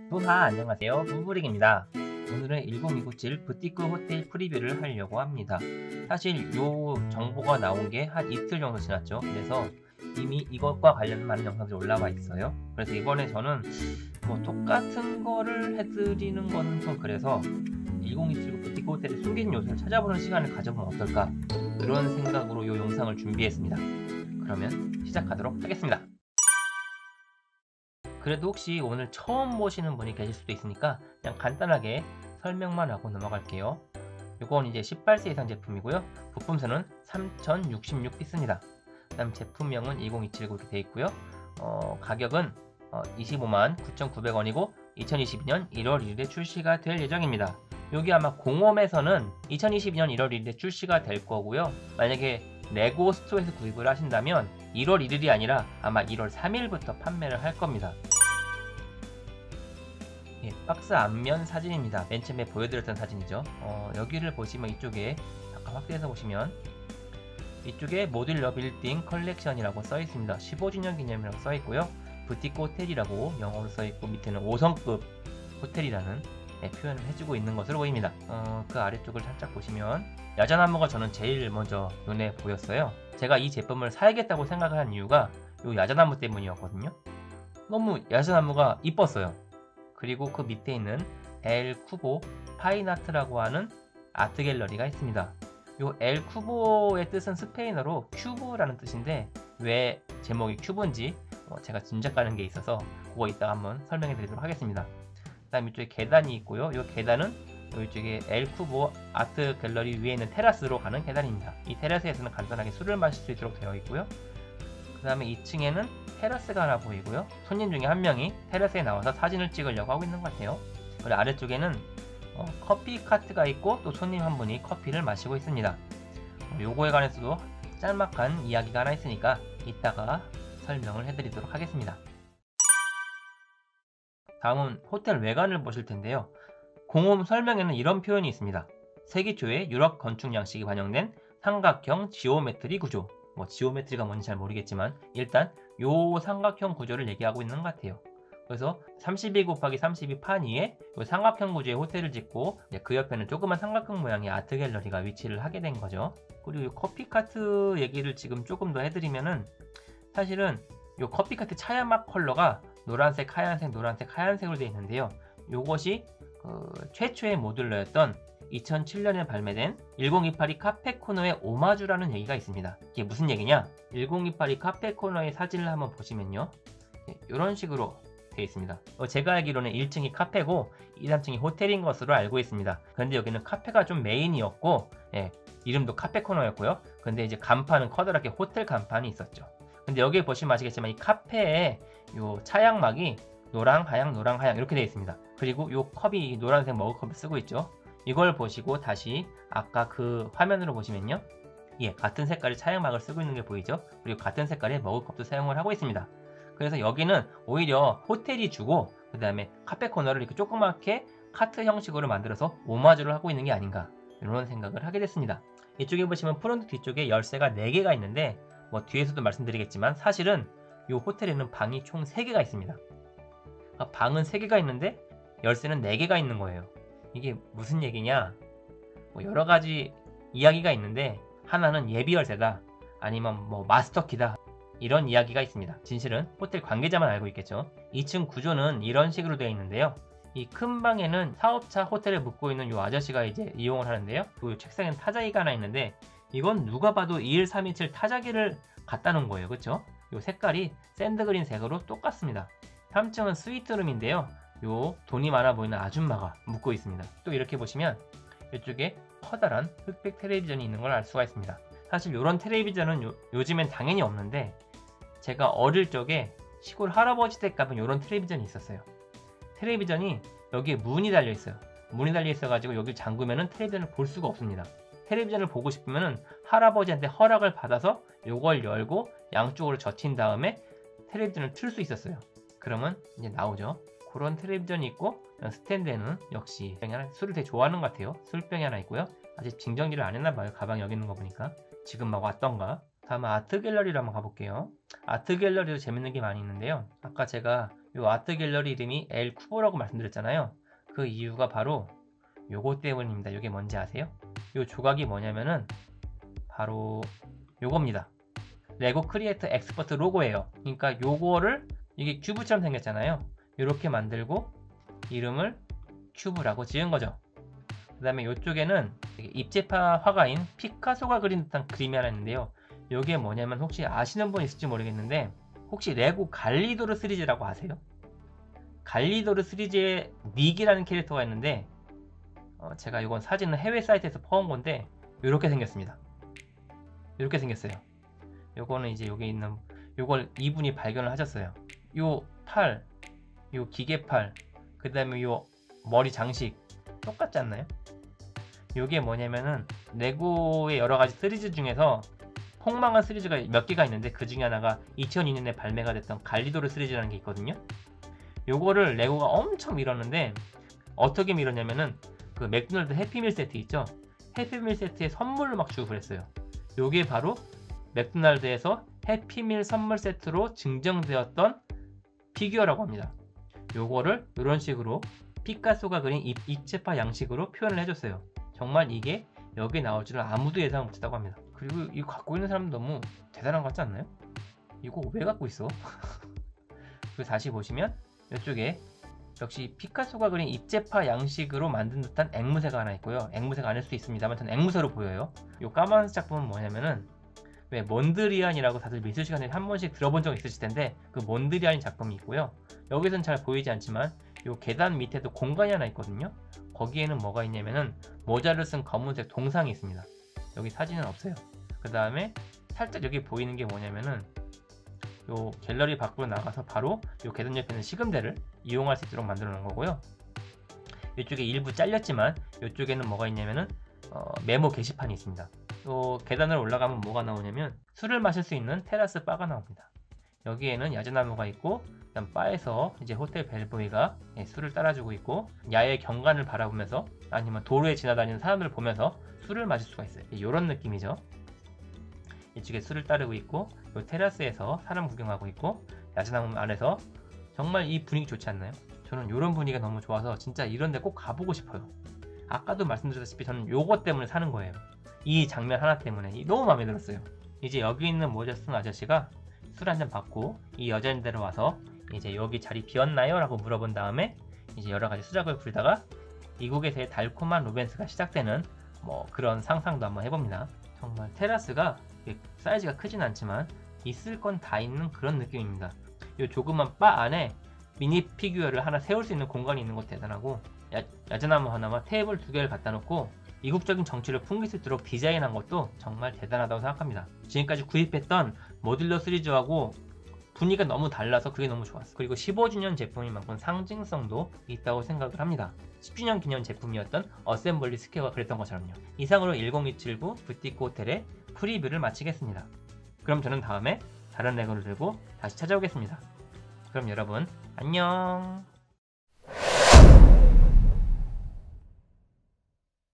안녕하세요. 부부릭입니다. 오늘은 1029칠 부티크 호텔 프리뷰를 하려고 합니다. 사실 요 정보가 나온 게 한 이틀 정도 지났죠. 그래서 이미 이것과 관련 많은 영상들이 올라와 있어요. 그래서 이번에 저는 뭐 똑같은 거를 해드리는 거는 좀 그래서 1027 부티크 호텔의 숨긴 요소를 찾아보는 시간을 가져보면 어떨까, 그런 생각으로 이 영상을 준비했습니다. 그러면 시작하도록 하겠습니다. 그래도 혹시 오늘 처음 보시는 분이 계실 수도 있으니까 그냥 간단하게 설명만 하고 넘어갈게요. 이건 이제 18세 이상 제품이고요. 부품수는 3066피스입니다. 그 다음 제품명은 20279 이렇게 되어 있고요. 가격은 25만 9,900원이고 2022년 1월 1일에 출시가 될 예정입니다. 여기 아마 공홈에서는 2022년 1월 1일에 출시가 될 거고요. 만약에 레고 스토어에서 구입을 하신다면 1월 1일이 아니라 아마 1월 3일부터 판매를 할 겁니다. 예, 박스 앞면 사진입니다. 맨 처음에 보여드렸던 사진이죠. 여기를 보시면 이쪽에 잠깐 확대해서 보시면 이쪽에 모듈러 빌딩 컬렉션이라고 써 있습니다. 15주년 기념이라고 써 있고요. 부티크 호텔이라고 영어로 써 있고 밑에는 5성급 호텔이라는 표현을 해주고 있는 것으로 보입니다. 그 아래쪽을 살짝 보시면 야자나무가 저는 제일 먼저 눈에 보였어요. 제가 이 제품을 사야겠다고 생각한 이유가 이 야자나무 때문이었거든요. 너무 야자나무가 이뻤어요. 그리고 그 밑에 있는 엘 쿠보 파인아트라고 하는 아트 갤러리가 있습니다. 이 엘 쿠보의 뜻은 스페인어로 큐브라는 뜻인데 왜 제목이 큐브인지 제가 짐작 가는 게 있어서 그거 이따가 한번 설명해 드리도록 하겠습니다. 그 다음 이쪽에 계단이 있고요. 이 계단은 이쪽에 엘 쿠보 아트 갤러리 위에 있는 테라스로 가는 계단입니다. 이 테라스에서는 간단하게 술을 마실 수 있도록 되어 있고요. 그 다음에 2층에는 테라스가 하나 보이고요. 손님 중에 한 명이 테라스에 나와서 사진을 찍으려고 하고 있는 것 같아요. 그리고 아래쪽에는 커피 카트가 있고 또 손님 한 분이 커피를 마시고 있습니다. 요거에 관해서도 짤막한 이야기가 하나 있으니까 이따가 설명을 해드리도록 하겠습니다. 다음은 호텔 외관을 보실 텐데요. 공홈 설명에는 이런 표현이 있습니다. 세기 초의 유럽 건축 양식이 반영된 삼각형 지오메트리 구조. 지오메트리가 뭔지 잘 모르겠지만 일단 요 삼각형 구조를 얘기하고 있는 것 같아요. 그래서 32 곱하기 32 판 위에 요 삼각형 구조의 호텔을 짓고 그 옆에는 조그만 삼각형 모양의 아트 갤러리가 위치를 하게 된 거죠. 그리고 요 커피카트 얘기를 지금 조금 더 해드리면은 사실은 요 커피카트 차야막 컬러가 노란색, 하얀색, 노란색, 하얀색으로 되어 있는데요. 요것이 최초의 모듈러였던 2007년에 발매된 1028이 카페코너의 오마주라는 얘기가 있습니다. 이게 무슨 얘기냐? 1028이 카페코너의 사진을 한번 보시면요, 이런 식으로 되어 있습니다. 제가 알기로는 1층이 카페고 2, 3층이 호텔인 것으로 알고 있습니다. 그런데 여기는 카페가 좀 메인이었고 이름도 카페코너였고요. 근데 이제 간판은 커다랗게 호텔 간판이 있었죠. 근데 여기 보시면 아시겠지만 이 카페에 요 차양막이 노랑, 하양, 노랑, 하양 이렇게 되어 있습니다. 그리고 요 컵이 노란색 머그컵을 쓰고 있죠. 이걸 보시고 다시 아까 그 화면으로 보시면요, 같은 색깔의 차양막을 쓰고 있는 게 보이죠. 그리고 같은 색깔의 머그컵도 사용을 하고 있습니다. 그래서 여기는 오히려 호텔이 주고 그 다음에 카페 코너를 이렇게 조그맣게 카트 형식으로 만들어서 오마주를 하고 있는 게 아닌가, 이런 생각을 하게 됐습니다. 이쪽에 보시면 프론트 뒤쪽에 열쇠가 4개가 있는데 뒤에서도 말씀드리겠지만 사실은 이 호텔에는 방이 총 3개가 있습니다. 방은 3개가 있는데 열쇠는 4개가 있는 거예요. 이게 무슨 얘기냐? 여러가지 이야기가 있는데 하나는 예비 열쇠다, 아니면 마스터키다, 이런 이야기가 있습니다. 진실은 호텔 관계자만 알고 있겠죠. 2층 구조는 이런 식으로 되어 있는데요. 이 큰 방에는 사업차 호텔에 묵고 있는 이 아저씨가 이제 이용을 하는데요. 그 책상엔 타자기가 하나 있는데 이건 누가 봐도 21327 타자기를 갖다 놓은 거예요. 그쵸? 이 색깔이 샌드그린 색으로 똑같습니다. 3층은 스위트룸인데요. 요 돈이 많아 보이는 아줌마가 묵고 있습니다. 또 이렇게 보시면 이쪽에 커다란 흑백 텔레비전이 있는 걸 알 수가 있습니다. 사실 이런 텔레비전은 요즘엔 당연히 없는데 제가 어릴 적에 시골 할아버지 댁 가면 이런 텔레비전이 있었어요. 텔레비전이 여기에 문이 달려 있어요. 문이 달려 있어 가지고 여기 잠그면은 텔레비전을 볼 수가 없습니다. 텔레비전을 보고 싶으면은 할아버지한테 허락을 받아서 이걸 열고 양쪽으로 젖힌 다음에 텔레비전을 틀 수 있었어요. 그러면 이제 나오죠. 그런 텔레비전이 있고 스탠드에는 역시 술을 되게 좋아하는 것 같아요. 술병이 하나 있고요. 아직 징정지를 안 했나봐요. 가방 여기 있는 거 보니까. 지금 막 왔던가. 다음 아트 갤러리로 한번 가볼게요. 아트 갤러리도 재밌는 게 많이 있는데요. 아까 제가 요 아트 갤러리 이름이 엘 쿠보라고 말씀드렸잖아요. 그 이유가 바로 요거 때문입니다. 요게 뭔지 아세요? 요 조각이 뭐냐면은 바로 요겁니다. 레고 크리에이터 엑스퍼트 로고예요. 그러니까 요거를 이게 큐브처럼 생겼잖아요. 이렇게 만들고 이름을 큐브라고 지은 거죠. 그 다음에 이쪽에는 입체파 화가인 피카소가 그린 듯한 그림이 하나 있는데요. 이게 뭐냐면 혹시 아시는 분 있을지 모르겠는데 혹시 레고 갈리도르 시리즈라고 아세요? 갈리도르 시리즈의 닉이라는 캐릭터가 있는데 제가 이건 사진은 해외 사이트에서 퍼온 건데 이렇게 생겼습니다. 이렇게 생겼어요. 요거는 이제 여기 있는 요걸 이분이 발견을 하셨어요. 요 팔, 요 기계팔, 그 다음에 요 머리 장식 똑같지 않나요? 요게 뭐냐면은 레고의 여러가지 시리즈 중에서 폭망한 시리즈가 몇 개가 있는데 그 중에 하나가 2002년에 발매가 됐던 갈리도르 시리즈라는 게 있거든요. 요거를 레고가 엄청 밀었는데 어떻게 밀었냐면은 그 맥도날드 해피밀 세트 있죠? 해피밀 세트에 선물로 막 주고 그랬어요. 요게 바로 맥도날드에서 해피밀 선물 세트로 증정되었던 피규어라고 합니다. 요거를 이런 식으로 피카소가 그린 입체파 양식으로 표현을 해줬어요. 정말 이게 여기 나올 줄은 아무도 예상 못했다고 합니다. 그리고 이거 갖고 있는 사람도 너무 대단한 것 같지 않나요? 이거 왜 갖고 있어? 그리고 다시 보시면 이쪽에 역시 피카소가 그린 입체파 양식으로 만든 듯한 앵무새가 하나 있고요. 앵무새가 아닐 수도 있습니다만 전 앵무새로 보여요. 이 까만색 작품은 뭐냐면은 왜 몬드리안이라고 다들 미술 시간에 한 번씩 들어본 적 있으실 텐데 그 몬드리안 작품이 있고요. 여기서는 잘 보이지 않지만 이 계단 밑에도 공간이 하나 있거든요. 거기에는 뭐가 있냐면은 모자를 쓴 검은색 동상이 있습니다. 여기 사진은 없어요. 그 다음에 살짝 여기 보이는 게 뭐냐면은 요 갤러리 밖으로 나가서 바로 요 계단 옆에 있는 시금대를 이용할 수 있도록 만들어 놓은 거고요. 이쪽에 일부 잘렸지만 이쪽에는 뭐가 있냐면은 메모 게시판이 있습니다. 또 계단을 올라가면 뭐가 나오냐면 술을 마실 수 있는 테라스 바가 나옵니다. 여기에는 야자나무가 있고 그다음 바에서 이제 호텔 벨보이가 술을 따라주고 있고 야외 경관을 바라보면서 아니면 도로에 지나다니는 사람들을 보면서 술을 마실 수가 있어요. 이런 느낌이죠. 이쪽에 술을 따르고 있고 이 테라스에서 사람 구경하고 있고 야자나무 안에서 정말 이 분위기 좋지 않나요? 저는 이런 분위기가 너무 좋아서 진짜 이런 데 꼭 가보고 싶어요. 아까도 말씀드렸다시피 저는 요거 때문에 사는 거예요. 이 장면 하나 때문에 너무 마음에 들었어요. 이제 여기 있는 모자 쓴 아저씨가 술 한잔 받고 이 여자인데로 와서 이제 여기 자리 비었나요? 라고 물어본 다음에 이제 여러가지 수작을 부리다가 이곳에서의 달콤한 로맨스가 시작되는 뭐 그런 상상도 한번 해봅니다. 정말 테라스가 사이즈가 크진 않지만 있을 건 다 있는 그런 느낌입니다. 이 조그만 바 안에 미니 피규어를 하나 세울 수 있는 공간이 있는 것도 대단하고 야자나무 하나와 테이블 2개를 갖다 놓고 이국적인 정취를 풍길 수 있도록 디자인한 것도 정말 대단하다고 생각합니다. 지금까지 구입했던 모듈러 시리즈하고 분위기가 너무 달라서 그게 너무 좋았어요. 그리고 15주년 제품인 만큼 상징성도 있다고 생각을 합니다. 10주년 기념 제품이었던 어셈블리 스퀘어가 그랬던 것처럼요. 이상으로 10279 부티크 호텔의 프리뷰를 마치겠습니다. 그럼 저는 다음에 다른 레고를 들고 다시 찾아오겠습니다. 그럼 여러분 안녕.